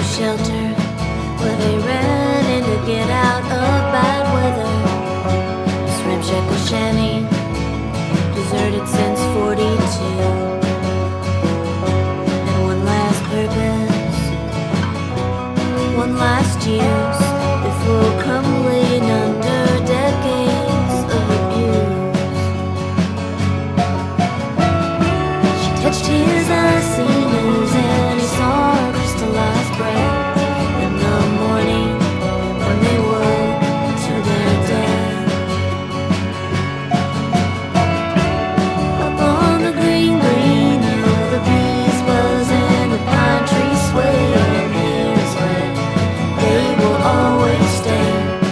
shelter where they ran in to get out of bad weather. This ramshackle shanty, deserted since '42. And one last purpose, one last use, before crumbling under decades of abuse. She touched his eyes, seen his, and he saw her crystallized breath in the morning when they woke to their death. Up on the green, green hill, the breeze was and the pine trees sway, and here's where they will always stay.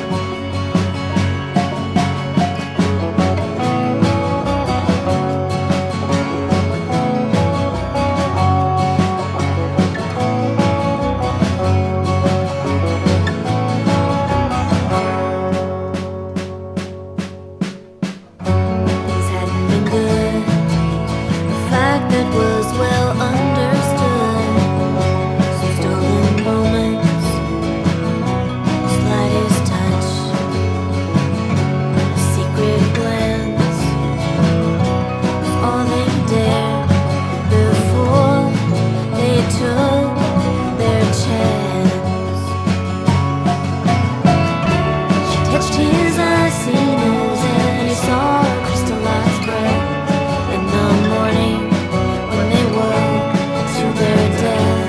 Things hadn't been good, a fact that was well understood. Some stolen moments, slightest touch, a secret glance, all they dared before they took their chance. She touched his eyes, seen his, and he saw her crystallized breath in the morning when they woke to their death.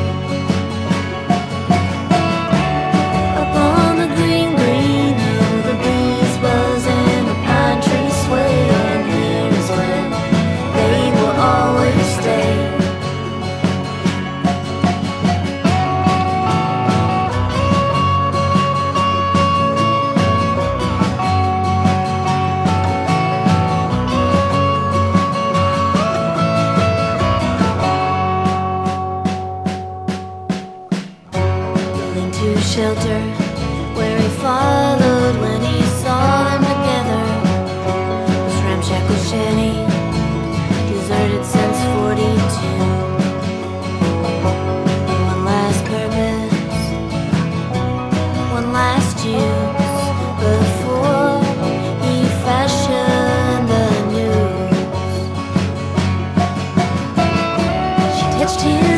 Up on the green, green hill, the breeze was and the pine trees sway, and here's where they will always stay. Willing to shelter where he followed when he saw them together. This ramshackle shanty, deserted since '42. One last purpose, one last use, before he fashioned the news. She touched his